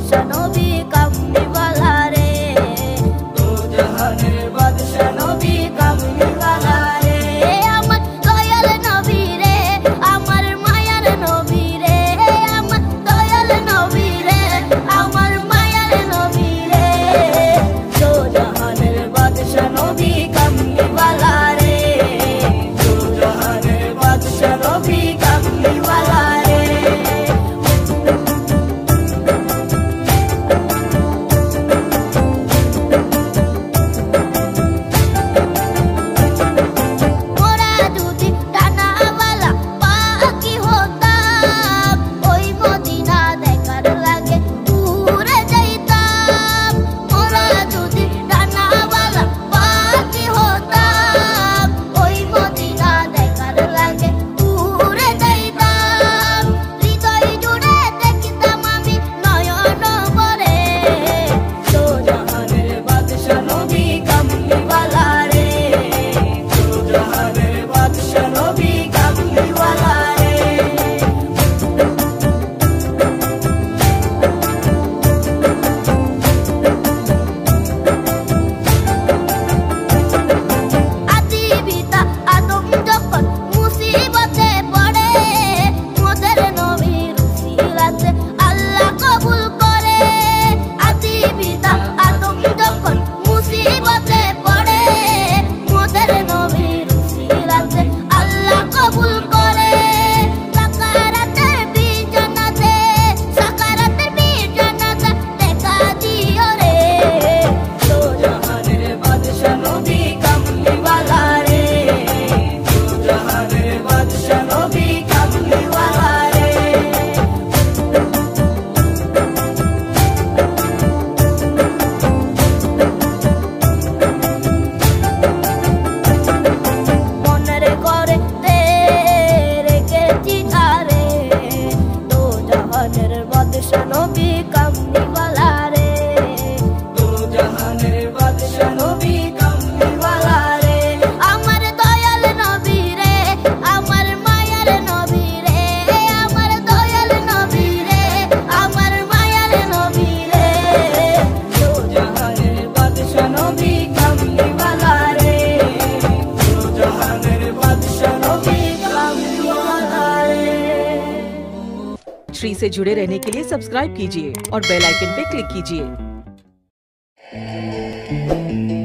বাদশা নবী কামলিওয়ালা রে, দো জাহানের বাদশা নবী কামলিওয়ালা রে। আমার দয়াল নবী রে, আমার মায়ার নবী রে, আমার দয়াল নবী রে, আমার মায়ার নবী রে, দো জাহানের বাদশা নবী কামলিওয়ালা রে, দো জাহানের বাদশা নবী কামলিওয়ালা রে। श्री से जुड़े रहने के लिए सब्सक्राइब कीजिए और बेल आइकन पे क्लिक कीजिए।